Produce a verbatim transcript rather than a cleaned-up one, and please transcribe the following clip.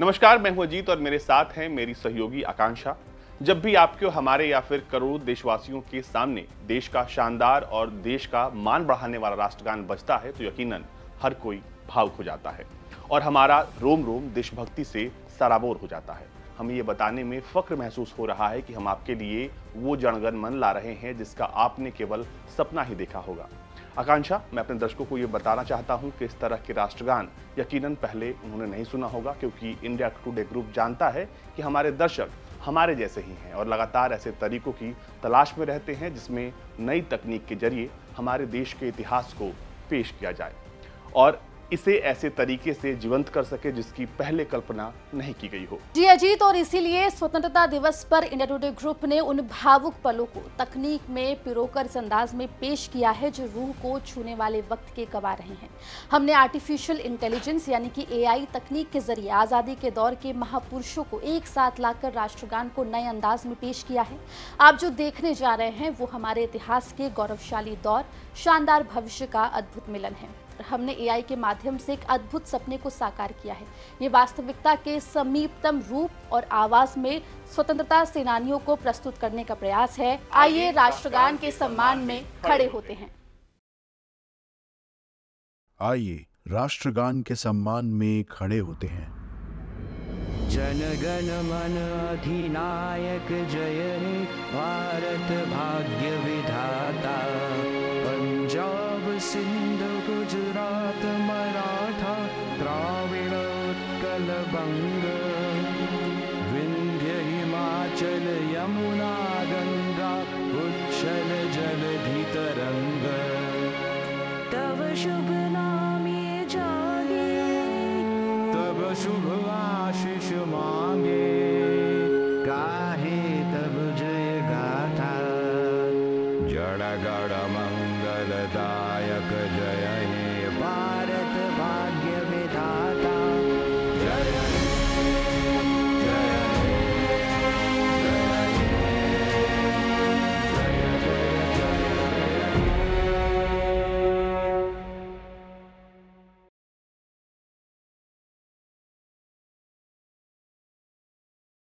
नमस्कार, मैं हूं अजीत और मेरे साथ हैं मेरी सहयोगी आकांक्षा। जब भी आपके और हमारे या फिर करोड़ों देशवासियों के सामने देश का शानदार और देश का मान बढ़ाने वाला राष्ट्रगान बजता है तो यकीनन हर कोई भावुक हो जाता है और हमारा रोम रोम देशभक्ति से सराबोर हो जाता है। हमें ये बताने में फख्र महसूस हो रहा है कि हम आपके लिए वो जनगण मन ला रहे हैं जिसका आपने केवल सपना ही देखा होगा। आकांक्षा, मैं अपने दर्शकों को ये बताना चाहता हूं कि इस तरह के राष्ट्रगान यकीनन पहले उन्होंने नहीं सुना होगा, क्योंकि इंडिया टुडे ग्रुप जानता है कि हमारे दर्शक हमारे जैसे ही हैं और लगातार ऐसे तरीकों की तलाश में रहते हैं जिसमें नई तकनीक के जरिए हमारे देश के इतिहास को पेश किया जाए और इसे ऐसे तरीके से जीवंत कर सके जिसकी पहले कल्पना नहीं की गई हो। जी अजीत, और इसीलिए स्वतंत्रता दिवस पर इंडिया टुडे ग्रुप ने उन भावुक पलों को तकनीक में पिरोकर इस अंदाज में पेश किया है जो रूह को छूने वाले वक्त के गवा रहे हैं। हमने आर्टिफिशियल इंटेलिजेंस यानी कि ए आई तकनीक के जरिए आज़ादी के दौर के महापुरुषों को एक साथ लाकर राष्ट्रगान को नए अंदाज में पेश किया है। आप जो देखने जा रहे हैं वो हमारे इतिहास के गौरवशाली दौर, शानदार भविष्य का अद्भुत मिलन है। हमने ए आई के माध्यम से एक अद्भुत सपने को साकार किया है। ये वास्तविकता के समीपतम रूप और आवाज में स्वतंत्रता सेनानियों को प्रस्तुत करने का प्रयास है। आइए राष्ट्रगान के सम्मान में खड़े होते हैं। आइए राष्ट्रगान के सम्मान में खड़े होते हैं। जनगण मन अधिनायक जय हे भारत भाग्य विधाता। पंजाब सिंध गुजरात मराठा द्राविड़ उत्कल बंग। विंध्य हिमाचल यमुना गंगा उच्छल जलधि तरंग। तव शुभ नाम ये जागे, तब शुभ आशीष मांगे। गाहे तब जय गाथा, जड़ गड़ मंगलदायक जय हे